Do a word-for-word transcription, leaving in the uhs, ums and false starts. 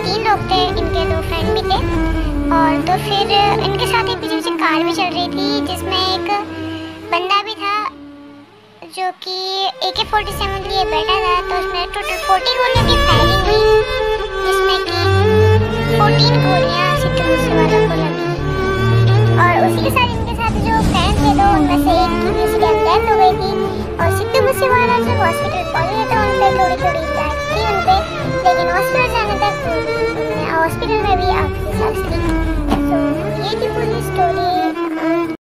तीन लोग थे, इनके दो फ्रेंड भी थे। और तो फिर इनके साथ एक पीछे पीछे कार भी चल रही थी, जिसमें एक बंदा भी था जो कि ए के फोर्टी सेवन लिए बैठा था। तो उसमें टोटल फोर्टी गोलियों की फायरिंग हुई, जिसमें कि फोर्टीन गोलियां सिद्धू मूसेवाला को लगी। और उसी के साथ इनके साथ जो फ्रेंड थे, तो उनमें से एक की किसी टाइम डेथ हो गई थी। और सिद्धू मूसेवाला जब हॉस्पिटल पहुंचे तो उन पर थोड़ी थोड़ी अटैक थी उन पर, लेकिन हॉस्पिटल जाने तक हॉस्पिटल में भी आखिरी सांस